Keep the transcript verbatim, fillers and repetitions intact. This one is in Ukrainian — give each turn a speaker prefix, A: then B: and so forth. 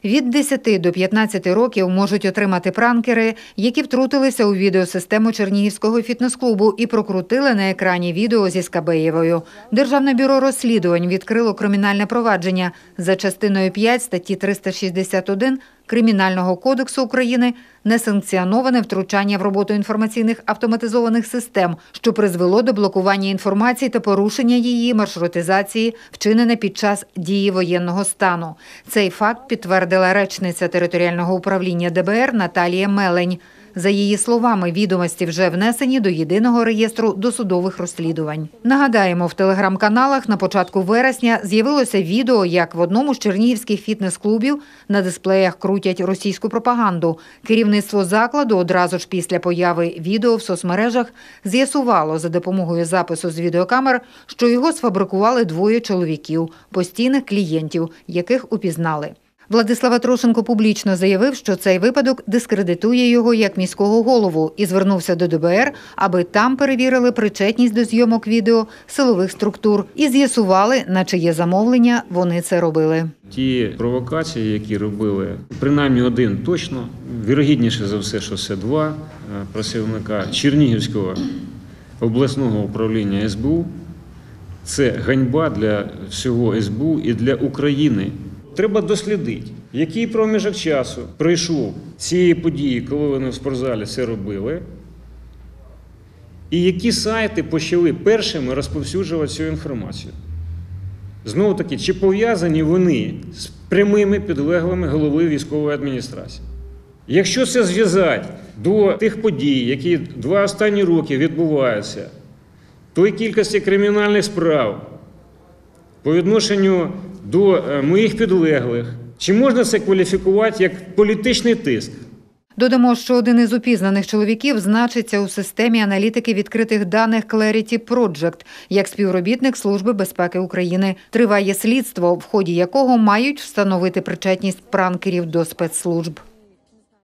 A: Від десяти до п'ятнадцяти років можуть отримати пранкери, які втрутилися у відеосистему Чернігівського фітнес-клубу і прокрутили на екрані відео зі Скабеєвою. Державне бюро розслідувань відкрило кримінальне провадження за частиною п'ять статті триста шістдесят один Кримінального кодексу України «Несанкціоноване втручання в роботу інформаційних автоматизованих систем», що призвело до блокування інформації та порушення її маршрутизації, вчинене під час дії воєнного стану. Цей факт підтвердила речниця територіального управління де бе ер Наталія Мелень. За її словами, відомості вже внесені до єдиного реєстру досудових розслідувань. Нагадаємо, в телеграм-каналах на початку вересня з'явилося відео, як в одному з чернігівських фітнес-клубів на дисплеях крутять російську пропаганду. Керівництво закладу одразу ж після появи відео в соцмережах з'ясувало за допомогою запису з відеокамер, що його сфабрикували двоє чоловіків, постійних клієнтів, яких упізнали. Владислав Атрошенко публічно заявив, що цей випадок дискредитує його як міського голову і звернувся до де бе ер, аби там перевірили причетність до зйомок відео силових структур і з'ясували, на чиє замовлення вони це робили.
B: Ті провокації, які робили, принаймні один точно, вірогідніше за все, що це два працівника Чернігівського обласного управління ес бе у, це ганьба для всього ес бе у і для України. Треба дослідити, який проміжок часу пройшов цієї події, коли вони в спортзалі це робили, і які сайти почали першими розповсюджувати цю інформацію. Знову-таки, чи пов'язані вони з прямими підлеглими голови військової адміністрації? Якщо це зв'язати до тих подій, які два останні роки відбуваються, тої кількості кримінальних справ по відношенню до моїх підлеглих, чи можна це кваліфікувати як політичний тиск?
A: Додамо, що один із упізнаних чоловіків значиться у системі аналітики відкритих даних Clarity Project як співробітник Служби безпеки України. Триває слідство, в ході якого мають встановити причетність пранкерів до спецслужб.